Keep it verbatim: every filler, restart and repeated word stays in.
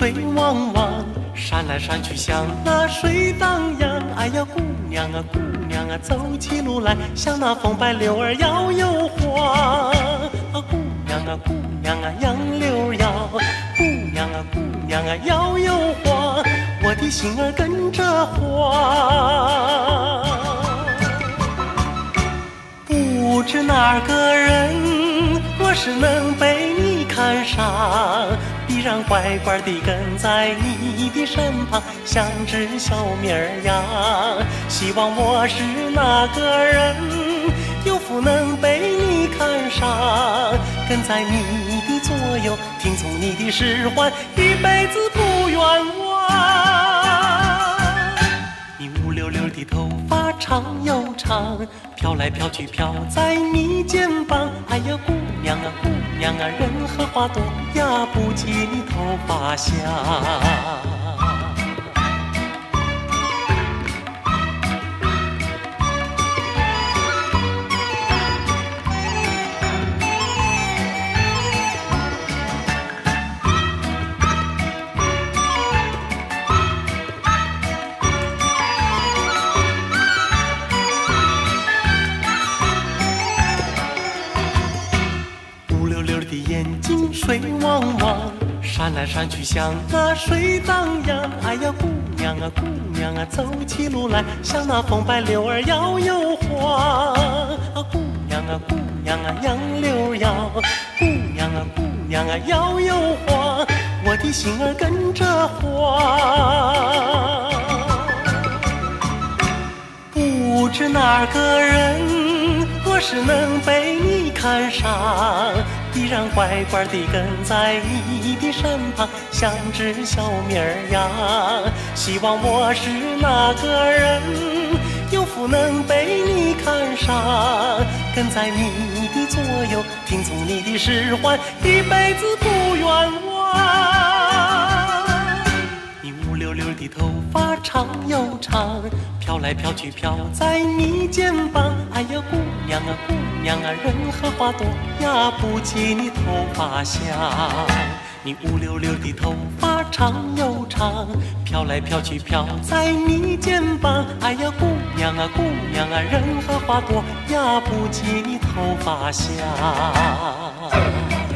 水汪汪，闪来闪去像那水荡漾。哎呀，姑娘啊，姑娘啊，走起路来像那风摆柳儿摇又晃。啊，姑娘啊，姑娘啊，杨柳摇，姑娘啊，姑娘啊，摇又晃，我的心儿跟着晃。不知哪个人，若是能被你看上，必然乖乖地跟在你的身旁，像只小绵儿羊。希望我是那个人，有福能被你看上，跟在你的左右，听从你的使唤，一辈子不冤枉。你乌溜溜的头发长又长，飘来飘去飘在你肩膀。哎呀，姑娘啊，姑娘啊，人和花朵呀，不及你头发香。水汪汪，闪来闪去像那水荡漾。哎呀，姑娘啊，姑娘啊，走起路来像那风摆柳儿摇又晃。啊，姑娘啊，姑娘啊，杨柳摇，姑娘啊，姑娘啊，摇又晃，我的心儿跟着晃。不知哪个人，若是能被你看上，必然乖乖地跟在你的身旁，像只小绵儿羊。希望我是那个人，有福能被你看上，跟在你的左右，听从你的使唤，一辈子不冤枉。你乌溜溜的头发长又长，飘来飘去飘在你肩膀。哎呀，姑娘啊，姑娘啊，人和花朵呀，不及你头发香。你乌溜溜的头发长又长，飘来飘去飘在你肩膀。哎呀，姑娘啊，姑娘啊，人和花朵呀，不及你头发香。